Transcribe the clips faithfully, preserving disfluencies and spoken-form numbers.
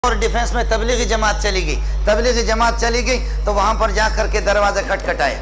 और डिफेंस में तबलीगी जमात चली गई। तबलीगी जमात चली गई तो वहां पर जा करके दरवाजा खटखटाए।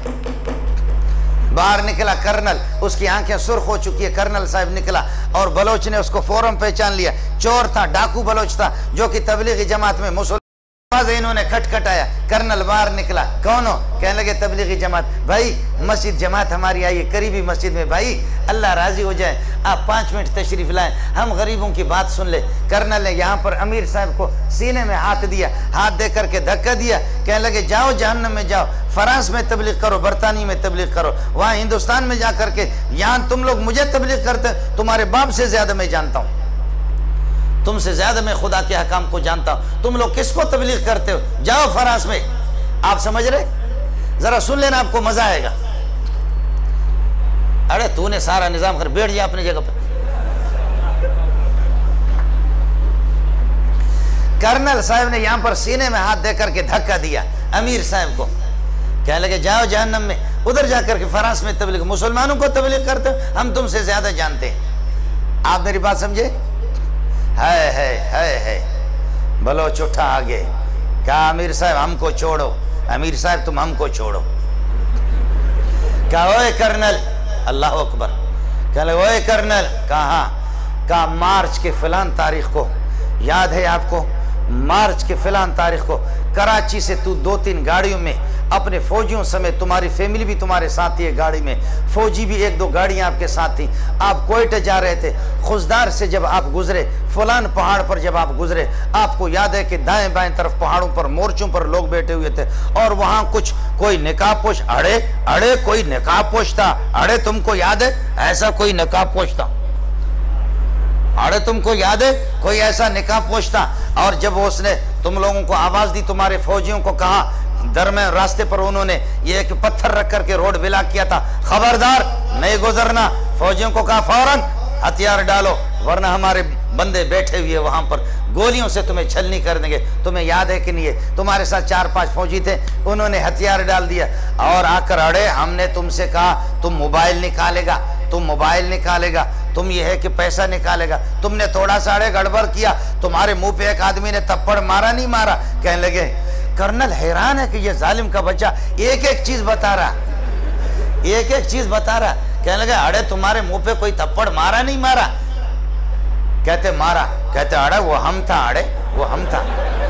बाहर निकला कर्नल, उसकी आंखें सुर्ख हो चुकी है। कर्नल साहब निकला और बलोच ने उसको फौरन पहचान लिया। चोर था, डाकू बलोच था, जो कि तबलीगी जमात में मुसलमान। इन्होंने खटखटाया, कर्नल बाहर निकला। कौन हो? कहने लगे तबलीगी जमात। भाई मस्जिद जमात हमारी आई है, करीबी मस्जिद में, भाई अल्लाह राजी हो जाए आप पाँच मिनट तशरीफ लाएं, हम गरीबों की बात सुन ले। कर्नल ने यहाँ पर अमीर साहब को सीने में हाथ दिया, हाथ दे करके धक्का दिया। कहने लगे जाओ जहन्नम में जाओ, फ्रांस में तबलीग करो, बरतानिया में तबलीग करो, वहाँ हिंदुस्तान में जा करके। यहाँ तुम लोग मुझे तबलीग करते, तुम्हारे बाप से ज्यादा मैं जानता हूँ, तुमसे ज्यादा मैं खुदा के हकाम को जानता हूं। तुम लोग किसको तबलीग करते हो? जाओ फ्रांस में। आप समझ रहे? जरा सुन लेना, आपको मजा आएगा। अरे तूने सारा निजाम कर, बैठ जा अपनी जगह पर। कर्नल साहब ने यहां पर सीने में हाथ देकर के धक्का दिया अमीर साहब को। कहने लगे जाओ जहन्नम में, उधर जाकर के फ्रांस में तबलीग, मुसलमानों को तबलीग करते हो, हम तुमसे ज्यादा जानते हैं। आप मेरी बात समझे? है है है है बलोच उठा आगे, कहा अमीर साहब हमको छोड़ो, अमीर साहब तुम हमको छोड़ो। कहा ओए कर्नल, अल्लाह अकबर। कहले ओए कर्नल। कहा कहा मार्च के फिलान तारीख को, याद है आपको? मार्च के फिलान तारीख को कराची से तू दो तीन गाड़ियों में अपने फौजियों समेत, तुम्हारी फैमिली भी तुम्हारे साथ ही है गाड़ी में, फौजी भी एक दो गाड़ियां आपके साथ थी, आप कोयटे जा रहे थे। खुशदार से जब आप गुजरे, फलान पहाड़ पर जब आप गुजरे, आपको याद है कि दाएं बाएं तरफ पहाड़ों पर मोर्चों पर लोग बैठे हुए थे और वहां कुछ कोई निकाबपोश, अड़े अड़े कोई निकाबपोश था। अड़े तुमको याद है ऐसा कोई निकाबपोश था? अरे तुमको याद है कोई ऐसा निकाबपोश था? और जब उसने तुम लोगों को आवाज दी, तुम्हारे फौजियों को कहा, दरमियान रास्ते पर उन्होंने ये एक पत्थर रख करके रोड ब्लॉक किया था, खबरदार नहीं गुजरना। फौजियों को कहा फौरन हथियार डालो, वरना हमारे बंदे बैठे हुए वहां पर, गोलियों से तुम्हें छलनी कर देंगे। तुम्हें याद है कि नहीं है? तुम्हारे साथ चार पांच फौजी थे, उन्होंने हथियार डाल दिया और आकर अड़े हमने तुमसे कहा तुम मोबाइल निकालेगा, तुम मोबाइल निकालेगा, तुम ये है कि पैसा निकालेगा। तुमने थोड़ा सा अड़े गड़बड़ किया, तुम्हारे मुंह पे एक आदमी ने थप्पड़ मारा नहीं मारा? कहने लगे कर्नल हैरान है कि ये जालिम का बच्चा एक एक चीज बता रहा, एक एक चीज बता रहा। कहने लगे अड़े तुम्हारे मुंह पे कोई थप्पड़ मारा नहीं मारा? कहते मारा। कहते अड़े वो हम था, अड़े वो हम था।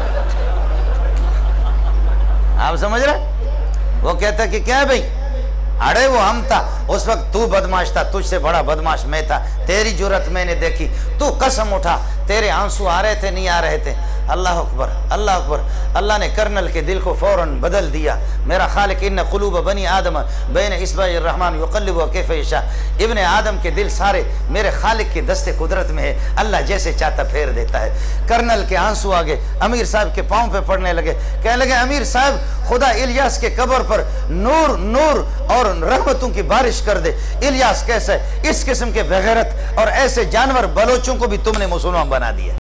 आप समझ रहे? वो कहता कि क्या है भाई? अरे वो हम था, उस वक्त तू बदमाश था, तुझसे बड़ा बदमाश मैं था, तेरी जुर्रत मैंने देखी, तू कसम उठा, तेरे आंसू आ रहे थे नहीं आ रहे थे। अल्लाह अकबर, अल्लाह अकबर। अल्लाह ने कर्नल के दिल को फौरन बदल दिया। मेरा खालिक इन्न कुलूब बनी आदम बैन इस्बाइर रहमान युक़ल्लिबु कैफ़ यशा। इब्ने आदम के दिल सारे मेरे खालिक के दस्ते कुदरत में है, अल्लाह जैसे चाहता फेर देता है। कर्नल के आंसू आगे अमीर साहब के पाँव पे पड़ने लगे। कहने लगे अमीर साहब खुदा इलियास के कब्र पर नूर नूर और रहमतों की बारिश कर दे। इलियास कैसे? इस किस्म के बेगैरत और ऐसे जानवर बलोचों को भी तुमने मुसलमान बना दिया।